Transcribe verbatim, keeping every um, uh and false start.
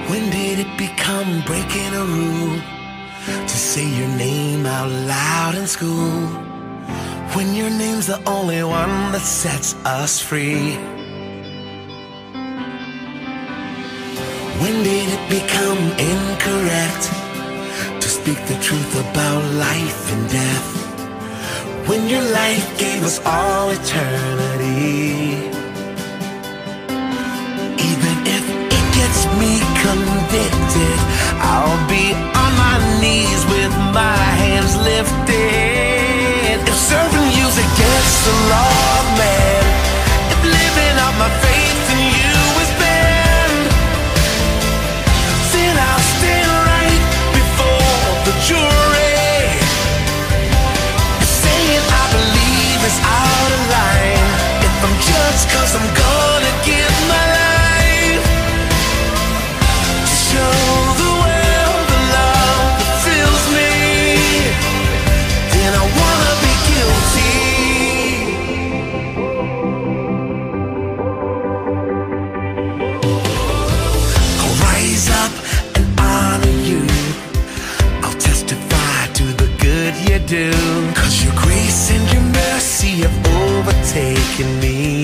When did it become breaking a rule to say your name out loud in school, when your name's the only one that sets us free? When did it become incorrect to speak the truth about life and death, when your life gave us all eternity? Even if it gets me convicted, I'll be on my knees with my hands lifted. If serving you's against the law, man, if living out my faith in you is banned, then I'll stand right before the jury. If saying I believe is out of line, if I'm judged cause I'm gonna give my life to show the world the love that fills me, then I wanna be guilty. I'll rise up and honor you. I'll testify to the good you do, cause your grace and your mercy have overtaken me.